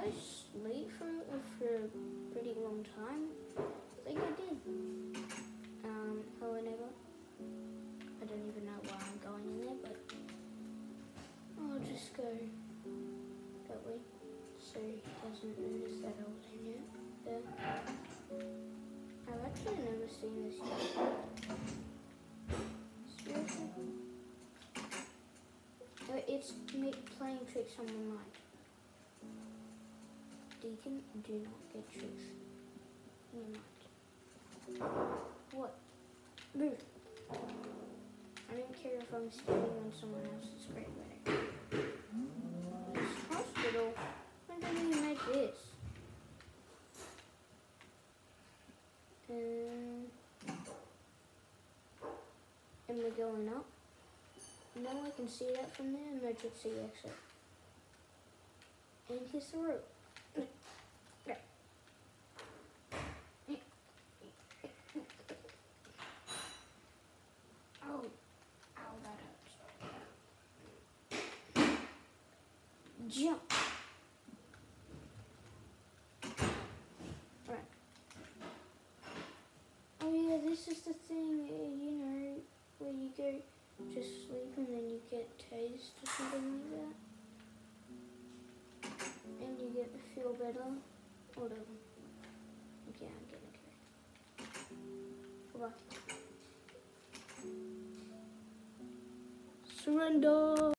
I sleep for a pretty long time? I think I did. Hello neighbor. I don't even know why I'm going in there, but I'll just go that way so he doesn't notice that I was in here. There. I've actually never seen this yet. Seriously? Oh, it's me playing tricks on my mind. Deacon, do not get tricks in your mind. What? Move. I don't care if I'm standing on someone else's grave right now. This hospital? When did you make this? And we're going up. Now I can see that from the emergency exit. And here's the rope. Oh, ow, that hurts. Jump. Right. Oh yeah, this is the thing, you know, where you go to sleep and then you get tased or something like that. And you get to feel better. Whatever. Okay, I'm getting carried. Goodbye. Surrender!